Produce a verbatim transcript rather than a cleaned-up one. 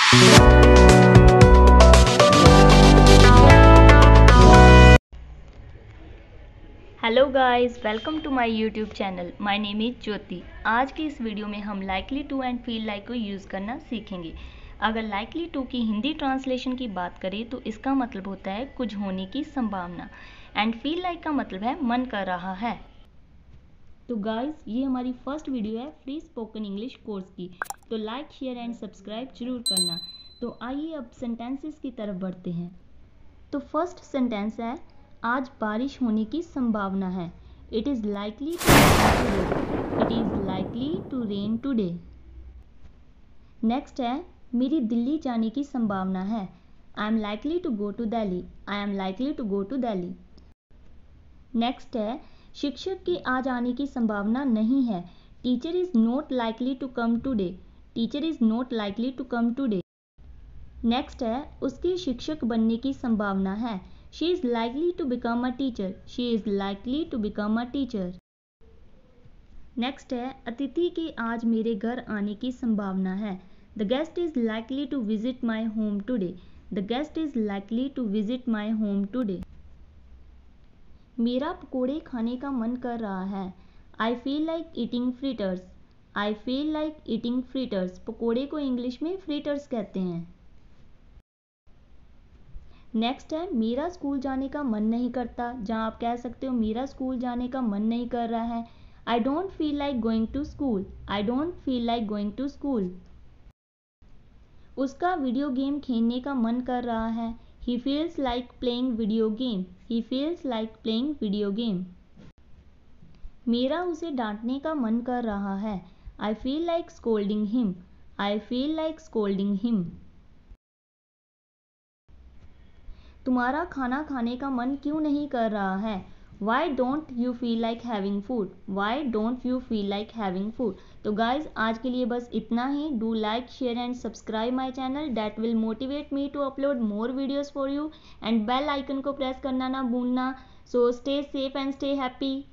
Hello guys, welcome to my YouTube channel. My name is Jyoti. आज की इस video में हम likely to and feel like को यूज़ करना सीखेंगे। अगर लाइकली टू की हिंदी ट्रांसलेशन की बात करें तो इसका मतलब होता है कुछ होने की संभावना, एंड फील लाइक का मतलब है मन कर रहा है। तो गाइस, ये हमारी फर्स्ट वीडियो है फ्री स्पोकन इंग्लिश कोर्स की, तो लाइक शेयर एंड सब्सक्राइब जरूर करना। तो आइए अब सेंटेंसेस की तरफ बढ़ते हैं। तो फर्स्ट सेंटेंस है, आज बारिश होने की संभावना है। It is likely to rain today. It is likely to rain today. Next है, मेरी दिल्ली जाने की संभावना है। I am likely to go to Delhi. I am likely to go to Delhi. Next है, शिक्षक के आज आने की संभावना नहीं है। Teacher is not likely to come today. Teacher is not likely to come today. Next है, उसके शिक्षक बनने की संभावना है। She is likely to become a teacher. She is likely to become a teacher. Next है, अतिथि के आज मेरे घर आने की संभावना है। The guest is likely to visit my home today. The guest is likely to visit my home today. मेरा पकोड़े खाने का मन कर रहा है। I feel like eating fritters. I feel like eating fritters. पकोड़े को इंग्लिश में फ्रीटर्स कहते हैं। नेक्स्ट है, मेरा स्कूल जाने का मन नहीं करता, जहाँ आप कह सकते हो मेरा स्कूल जाने का मन नहीं कर रहा है। I don't feel like going to school. I don't feel like going to school. उसका वीडियो गेम खेलने का मन कर रहा है। He feels like playing video game. He feels like playing video game. मेरा उसे डांटने का मन कर रहा है। I feel like scolding him. I feel like scolding him. तुम्हारा खाना खाने का मन क्यों नहीं कर रहा है? Why don't you feel like having food? Why don't you feel like having food? तो गाइज, आज के लिए बस इतना ही। Do like share and subscribe my channel, that will motivate me to upload more videos for you, and bell icon को press करना ना भूलना। So stay safe and stay happy.